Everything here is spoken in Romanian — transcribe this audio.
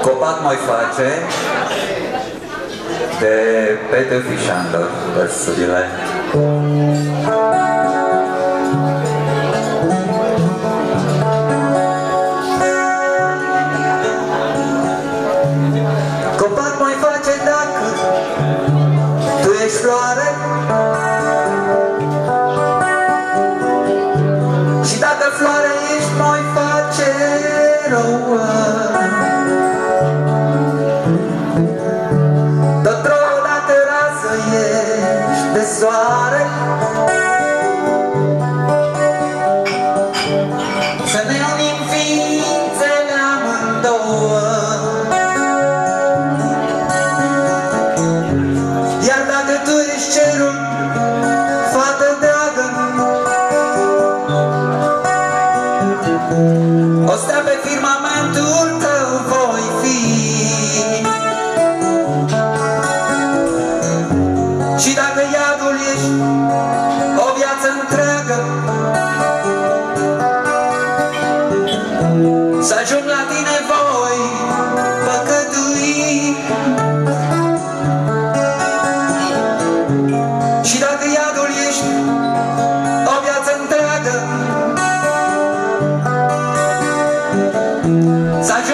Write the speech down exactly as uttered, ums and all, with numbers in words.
Copac mai face de Peter Fișandor versurile. Copac mai face dacă tu ești floare și dacă floare ești mai face rouă. De soare să ne unim ființele amândouă. Iar dacă tu ești cerul, fată dragă, o stea pe firmamentul tău voi fi. Și dacă iadul ești o viață întreagă, să ajung la tine voi păcătui. Și dacă iadul ești o viață întreagă, să ajung